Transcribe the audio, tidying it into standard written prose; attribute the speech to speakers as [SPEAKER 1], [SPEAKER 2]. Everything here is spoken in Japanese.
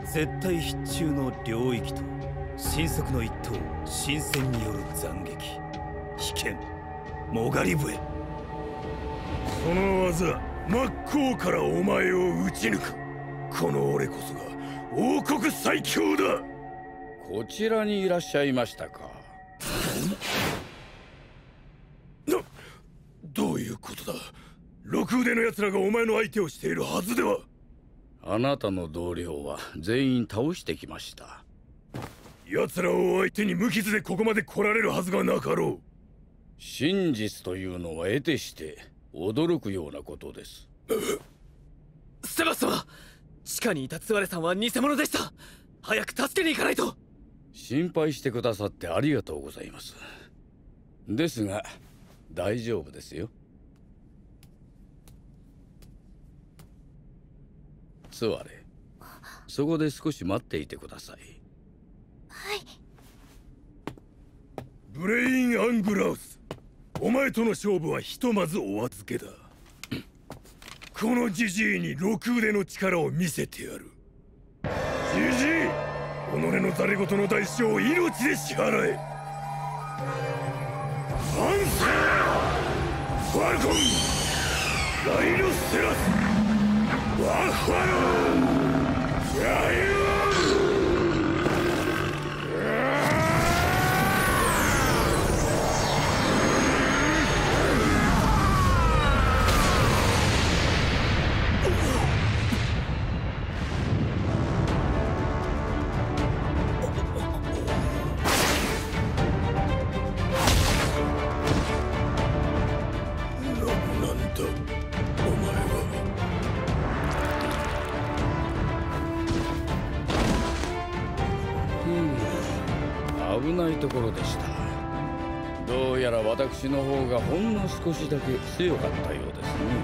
[SPEAKER 1] 絶対必中の領域と神速の一刀新戦による斬撃危険もがり笛。
[SPEAKER 2] その技真っ向からお前を撃ち抜く。この俺こそが王国最強だ。
[SPEAKER 3] こちらにいらっしゃいましたか。
[SPEAKER 2] どういうことだ。六腕の奴らがお前の相手をしているはずでは。
[SPEAKER 3] あなたの同僚は全員倒してきました。
[SPEAKER 2] 奴らを相手に無傷でここまで来られるはずがなかろう。
[SPEAKER 3] 真実というのは得てして驚くようなことです。
[SPEAKER 4] セバス様、地下にいたツワレさんは偽物でした。早く助けに行かないと。
[SPEAKER 3] 心配してくださってありがとうございます。ですが大丈夫ですよ。ツワレ、そこで少し待っていてください。
[SPEAKER 5] はい。
[SPEAKER 2] ブレイン・アングラウス、お前との勝負はひとまずお預けだ。このジジイに六腕の力を見せてやる。ジジイ、己のざれ言の代償を命で支払え。アンセーファルコンライノステラスワッファローヤイロ
[SPEAKER 3] 危ないところでした。どうやら私の方がほんの少しだけ強かったようですね。